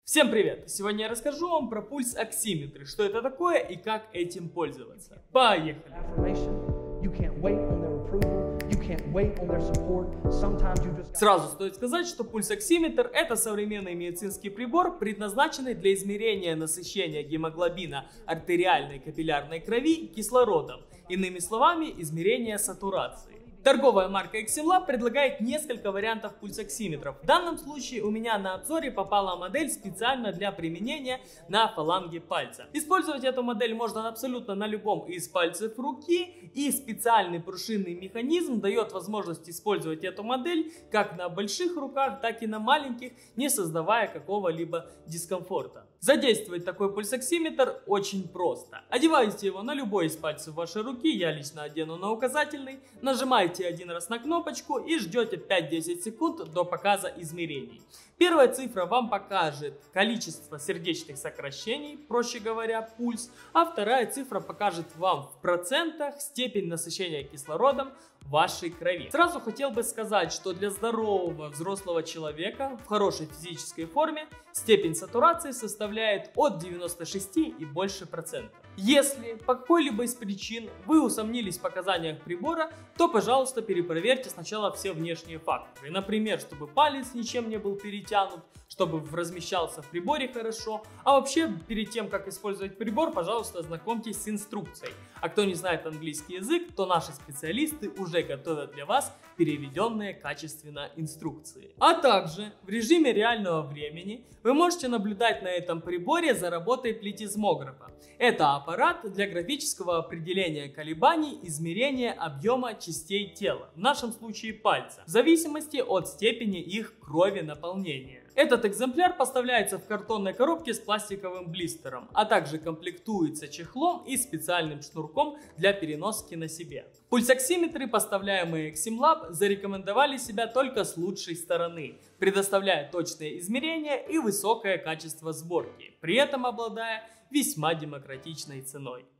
Всем привет! Сегодня я расскажу вам про пульс-оксиметры, что это такое и как этим пользоваться. Поехали! Сразу стоит сказать, что пульс-оксиметр — это современный медицинский прибор, предназначенный для измерения насыщения гемоглобина артериальной капиллярной крови кислородом, иными словами, измерения сатурации. Торговая марка Eximlab предлагает несколько вариантов пульсоксиметров. В данном случае у меня на обзоре попала модель специально для применения на фаланге пальца. Использовать эту модель можно абсолютно на любом из пальцев руки, и специальный пружинный механизм дает возможность использовать эту модель как на больших руках, так и на маленьких, не создавая какого-либо дискомфорта. Задействовать такой пульсоксиметр очень просто. Одеваете его на любой из пальцев вашей руки, я лично одену на указательный, нажимаете один раз на кнопочку и ждете 5-10 секунд до показа измерений. Первая цифра вам покажет количество сердечных сокращений, проще говоря, пульс, а вторая цифра покажет вам в процентах степень насыщения кислородом вашей крови. Сразу хотел бы сказать, что для здорового взрослого человека в хорошей физической форме степень сатурации составляет от 96 и больше процентов. Если по какой-либо из причин вы усомнились в показаниях прибора, то, пожалуйста, перепроверьте сначала все внешние факторы. Например, чтобы палец ничем не был перетянут, чтобы размещался в приборе хорошо. А вообще, перед тем, как использовать прибор, пожалуйста, ознакомьтесь с инструкцией. А кто не знает английский язык, то наши специалисты уже готовят для вас переведенные качественно инструкции. А также в режиме реального времени вы можете наблюдать на этом приборе за работой плетизмографа. Это аппарат для графического определения колебаний измерения объема частей тела, в нашем случае пальца, в зависимости от степени их крови наполнения. Этот экземпляр поставляется в картонной коробке с пластиковым блистером, а также комплектуется чехлом и специальным шнурком для переноски на себе. Пульсоксиметры, поставляемые Eximlab, зарекомендовали себя только с лучшей стороны, предоставляя точные измерения и высокое качество сборки, при этом обладая весьма демократичной ценой.